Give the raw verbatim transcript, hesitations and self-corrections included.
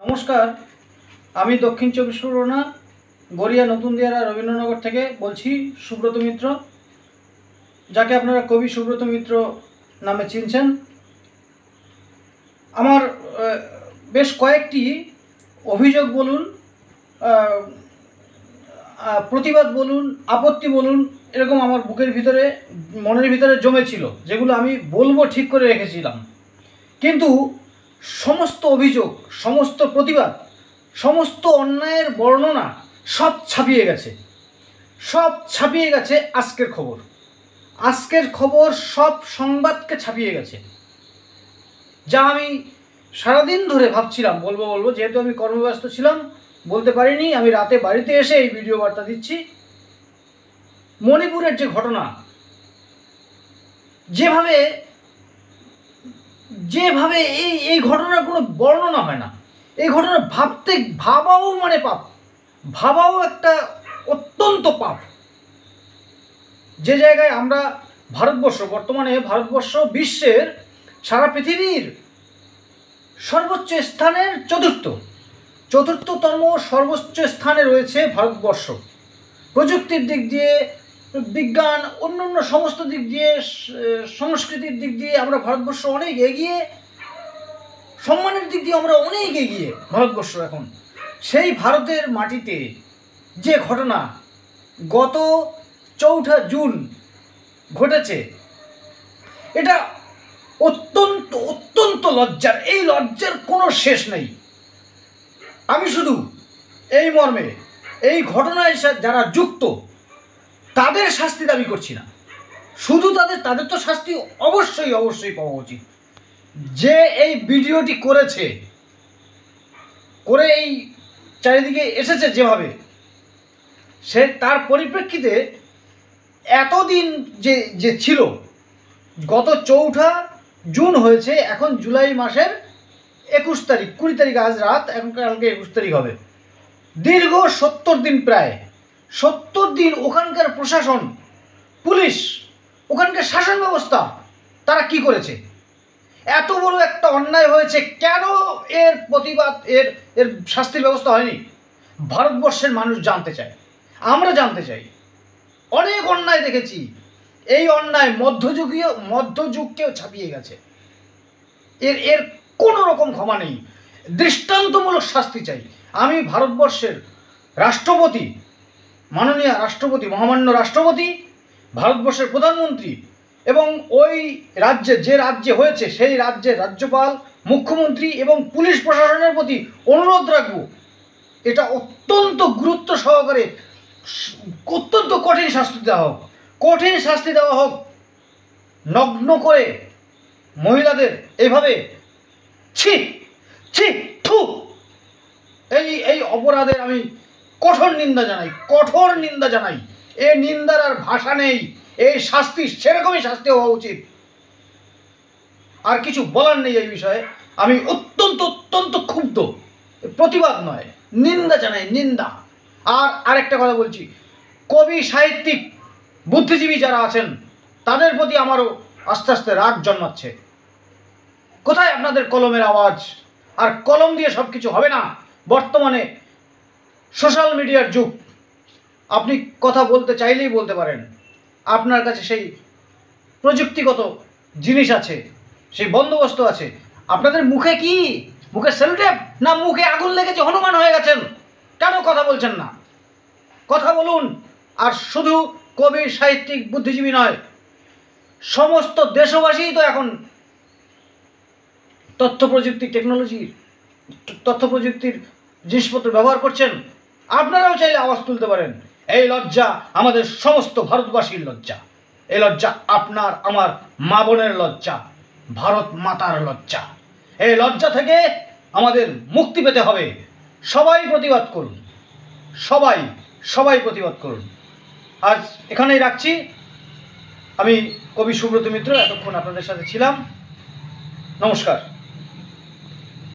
নমস্কার, আমি দক্ষিণ চব্বিশ পরগনা গড়িয়া নতুন দিয়ারা রবীন্দ্রনগর থেকে বলছি সুব্রত মিত্র, যাকে আপনারা কবি সুব্রত মিত্র নামে চিনছেন। আমার বেশ কয়েকটি অভিযোগ বলুন, প্রতিবাদ বলুন, আপত্তি বলুন, এরকম আমার বুকের ভিতরে মনের ভিতরে জমেছিল, যেগুলো আমি বলবো ঠিক করে রেখেছিলাম। কিন্তু সমস্ত অভিযোগ, সমস্ত প্রতিবাদ, সমস্ত অন্যায়ের বর্ণনা সব ছাপিয়ে গেছে, সব ছাপিয়ে গেছে আজকের খবর। আজকের খবর সব সংবাদকে ছাপিয়ে গেছে, যা আমি সারাদিন ধরে ভাবছিলাম বলবো বলবো যেহেতু আমি কর্মব্যস্ত ছিলাম, বলতে পারিনি। আমি রাতে বাড়িতে এসে এই ভিডিও বার্তা দিচ্ছি। মণিপুরের যে ঘটনা, যেভাবে যেভাবে এই এই ঘটনার কোনো বর্ণনা হয় না। এই ঘটনা ভাবতে ভাবাও মানে পাপ, ভাবাও একটা অত্যন্ত পাপ। যে জায়গায় আমরা ভারতবর্ষ, বর্তমানে ভারতবর্ষ বিশ্বের, সারা পৃথিবীর সর্বোচ্চ স্থানের চতুর্থ চতুর্থতম সর্বোচ্চ স্থানে রয়েছে ভারতবর্ষ। প্রযুক্তির দিক দিয়ে, বিজ্ঞান, অন্যান্য সমস্ত দিক দিয়ে, সংস্কৃতির দিক দিয়ে আমরা ভারতবর্ষ অনেক এগিয়ে, সম্মানের দিক দিয়ে আমরা অনেক এগিয়ে ভারতবর্ষ। এখন সেই ভারতের মাটিতে যে ঘটনা গত চৌঠা জুন ঘটেছে, এটা অত্যন্ত অত্যন্ত লজ্জার। এই লজ্জার কোনো শেষ নেই। আমি শুধু এই মর্মে, এই ঘটনায় যারা যুক্ত তাদের শাস্তি দাবি করছি না। শুধু তাদের তাদের তো শাস্তি অবশ্যই অবশ্যই পাওয়া উচিত। যে এই ভিডিওটি করেছে, করে এই চারিদিকে এসেছে যেভাবে, সে তার পরিপ্রেক্ষিতে এতদিন যে যে ছিল, গত চৌঠা জুন হয়েছে, এখন জুলাই মাসের একুশ তারিখ, কুড়ি তারিখ আজ রাত, এখন কালকে একুশ তারিখ হবে। দীর্ঘ সত্তর দিন, প্রায় সত্তর দিন ওখানকার প্রশাসন, পুলিশ, ওখানকার শাসন ব্যবস্থা, তারা কি করেছে? এত বড় একটা অন্যায় হয়েছে, কেন এর প্রতিবাদ, এর এর শাস্তির ব্যবস্থা হয়নি? ভারতবর্ষের মানুষ জানতে চায়, আমরা জানতে চাই। অনেক অন্যায় দেখেছি, এই অন্যায় মধ্যযুগীয় মধ্যযুগকেও ছাপিয়ে গেছে। এর এর কোনো রকম ক্ষমা নেই, দৃষ্টান্তমূলক শাস্তি চাই। আমি ভারতবর্ষের রাষ্ট্রপতি, মাননীয় রাষ্ট্রপতি, মহামান্য রাষ্ট্রপতি, ভারতবর্ষের প্রধানমন্ত্রী এবং ওই রাজ্যে, যে রাজ্যে হয়েছে সেই রাজ্যের রাজ্যপাল, মুখ্যমন্ত্রী এবং পুলিশ প্রশাসনের প্রতি অনুরোধ রাখব, এটা অত্যন্ত গুরুত্ব সহকারে অত্যন্ত কঠিন শাস্তি দেওয়া হোক, কঠিন শাস্তি দেওয়া হোক। নগ্ন করে মহিলাদের এইভাবে ছি ছি থু, এই এই অপরাধের আমি কঠোর নিন্দা জানাই, কঠোর নিন্দা জানাই। এ নিন্দার আর ভাষা নেই। এই শাস্তি সেরকমই শাস্তি হওয়া উচিত। আর কিছু বলার নেই এই বিষয়ে। আমি অত্যন্ত অত্যন্ত ক্ষুব্ধ, প্রতিবাদ নয়, নিন্দা জানাই, নিন্দা। আর আরেকটা কথা বলছি, কবি, সাহিত্যিক, বুদ্ধিজীবী যারা আছেন তাদের প্রতি আমারও আস্তে আস্তে রাগ জন্মাচ্ছে। কোথায় আপনাদের কলমের আওয়াজ? আর কলম দিয়ে সব কিছু হবে না। বর্তমানে সোশ্যাল মিডিয়ার যুগ, আপনি কথা বলতে চাইলেই বলতে পারেন। আপনার কাছে সেই প্রযুক্তিগত জিনিস আছে, সেই বন্দোবস্ত আছে। আপনাদের মুখে কি, মুখে সেলটেপ, না মুখে আগুন লেগেছে, হনুমান হয়ে গেছেন? কেন কথা বলছেন না? কথা বলুন। আর শুধু কবি, সাহিত্যিক, বুদ্ধিজীবী নয়, সমস্ত দেশবাসী তো এখন তথ্য প্রযুক্তি, টেকনোলজি, তথ্য প্রযুক্তির জিনিসপত্র ব্যবহার করছেন। আপনারাও চাইলে আওয়াজ তুলতে পারেন। এই লজ্জা আমাদের সমস্ত ভারতবাসীর লজ্জা। এই লজ্জা আপনার আমার মা বোনের লজ্জা, ভারত মাতার লজ্জা। এই লজ্জা থেকে আমাদের মুক্তি পেতে হবে। সবাই প্রতিবাদ করুন, সবাই সবাই প্রতিবাদ করুন। আজ এখানেই রাখছি। আমি কবি সুব্রত মিত্র, এতক্ষণ আপনাদের সাথে ছিলাম। নমস্কার।